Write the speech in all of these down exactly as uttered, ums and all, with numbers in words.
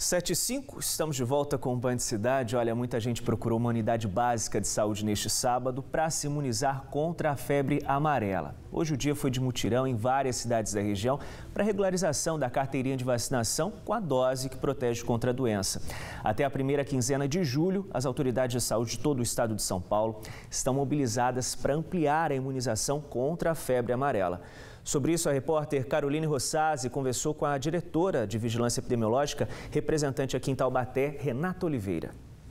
sete e cinco, estamos de volta com o Band Cidade. Olha, muita gente procurou uma unidade básica de saúde neste sábado para se imunizar contra a febre amarela. Hoje o dia foi de mutirão em várias cidades da região para regularização da carteirinha de vacinação com a dose que protege contra a doença. Até a primeira quinzena de julho, as autoridades de saúde de todo o estado de São Paulo estão mobilizadas para ampliar a imunização contra a febre amarela. Sobre isso, a repórter Caroline Rossazzi conversou com a diretora de Vigilância Epidemiológica, representante aqui em Taubaté, Renata Oliveira.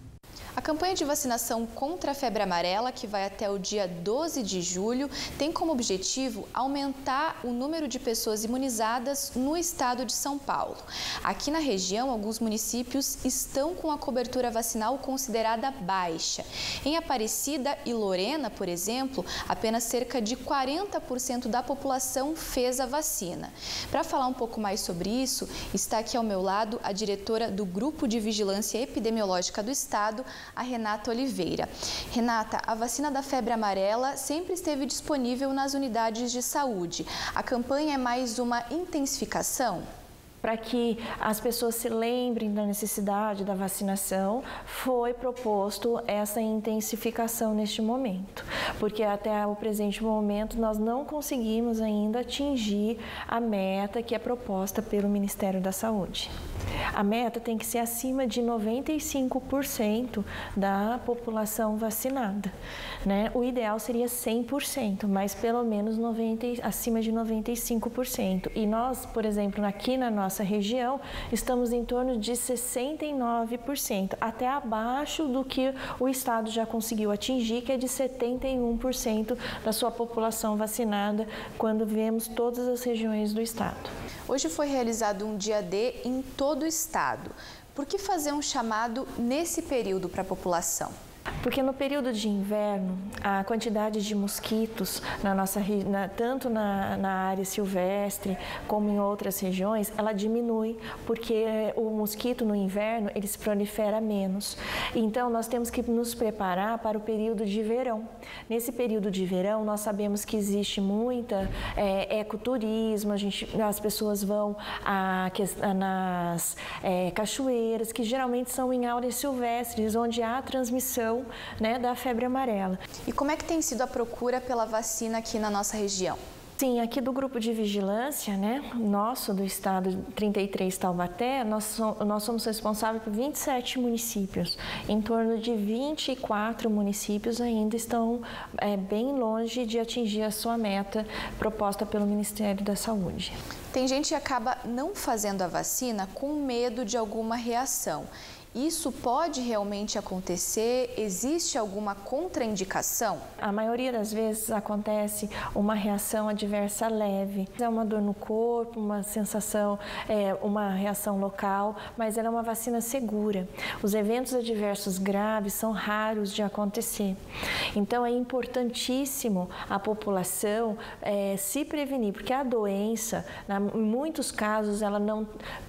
A campanha de vacinação contra a febre amarela, que vai até o dia doze de julho, tem como objetivo aumentar o número de pessoas imunizadas no estado de São Paulo. Aqui na região, alguns municípios estão com a cobertura vacinal considerada baixa. Em Aparecida e Lorena, por exemplo, apenas cerca de quarenta por cento da população fez a vacina. Para falar um pouco mais sobre isso, está aqui ao meu lado a diretora do Grupo de Vigilância Epidemiológica do Estado, a Renata Oliveira. Renata, a vacina da febre amarela sempre esteve disponível nas unidades de saúde. A campanha é mais uma intensificação? Para que as pessoas se lembrem da necessidade da vacinação, foi proposto essa intensificação neste momento, porque até o presente momento nós não conseguimos ainda atingir a meta que é proposta pelo Ministério da Saúde. A meta tem que ser acima de noventa e cinco por cento da população vacinada, né? O ideal seria cem por cento, mas pelo menos noventa, acima de noventa e cinco por cento. E nós, por exemplo, aqui na nossa região, estamos em torno de sessenta e nove por cento, até abaixo do que o estado já conseguiu atingir, que é de setenta e um por cento da sua população vacinada, quando vemos todas as regiões do estado. Hoje foi realizado um dia D em todo o estado. Por que fazer um chamado nesse período para a população? Porque no período de inverno, a quantidade de mosquitos, na nossa, na, tanto na, na área silvestre como em outras regiões, ela diminui, porque o mosquito no inverno ele se prolifera menos. Então, nós temos que nos preparar para o período de verão. Nesse período de verão, nós sabemos que existe muita é, ecoturismo, a gente, as pessoas vão a, a, nas é, cachoeiras, que geralmente são em áreas silvestres, onde há transmissão, né, da febre amarela. E como é que tem sido a procura pela vacina aqui na nossa região? Sim, aqui do grupo de vigilância, né, nosso do estado trinta e três Taubaté, nós, so, nós somos responsáveis por vinte e sete municípios. Em torno de vinte e quatro municípios ainda estão é, bem longe de atingir a sua meta proposta pelo Ministério da Saúde. Tem gente que acaba não fazendo a vacina com medo de alguma reação. Isso pode realmente acontecer? Existe alguma contraindicação? A maioria das vezes acontece uma reação adversa leve. É uma dor no corpo, uma sensação, é, uma reação local, mas ela é uma vacina segura. Os eventos adversos graves são raros de acontecer. Então é importantíssimo a população é, se prevenir, porque a doença, em muitos casos, ela não,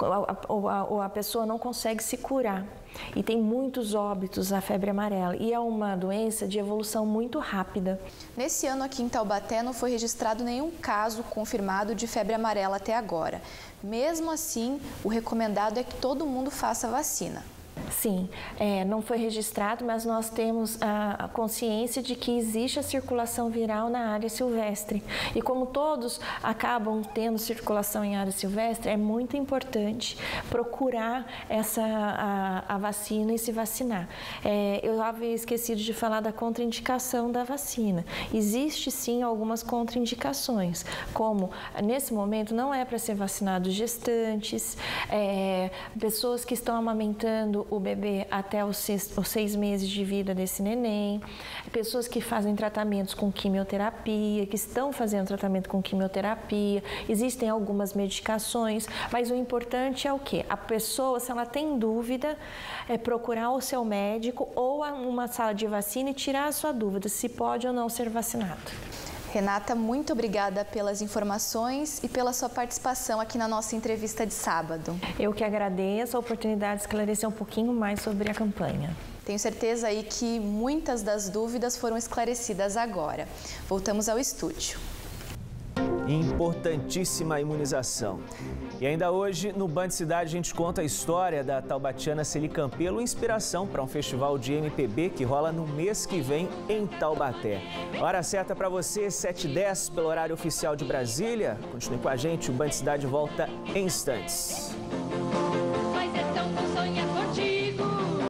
a, a, a pessoa não consegue se curar. E tem muitos óbitos a febre amarela e é uma doença de evolução muito rápida. Nesse ano aqui em Taubaté não foi registrado nenhum caso confirmado de febre amarela até agora. Mesmo assim, o recomendado é que todo mundo faça a vacina. Sim, é, não foi registrado, mas nós temos a, a consciência de que existe a circulação viral na área silvestre. E como todos acabam tendo circulação em área silvestre, é muito importante procurar essa, a, a vacina e se vacinar. É, eu havia esquecido de falar da contraindicação da vacina. Existe sim algumas contraindicações, como nesse momento não é para ser vacinado gestantes, é, pessoas que estão amamentando o bebê até os seis, os seis meses de vida desse neném, pessoas que fazem tratamentos com quimioterapia, que estão fazendo tratamento com quimioterapia, existem algumas medicações, mas o importante é o quê? A pessoa, se ela tem dúvida, é procurar o seu médico ou uma sala de vacina e tirar a sua dúvida se pode ou não ser vacinado. Renata, muito obrigada pelas informações e pela sua participação aqui na nossa entrevista de sábado. Eu que agradeço a oportunidade de esclarecer um pouquinho mais sobre a campanha. Tenho certeza aí que muitas das dúvidas foram esclarecidas agora. Voltamos ao estúdio. Importantíssima imunização. E ainda hoje, no Band Cidade, a gente conta a história da taubatiana Celi Campelo, inspiração para um festival de M P B que rola no mês que vem em Taubaté. Hora certa para você, sete e dez, pelo horário oficial de Brasília. Continue com a gente, o Band Cidade volta em instantes.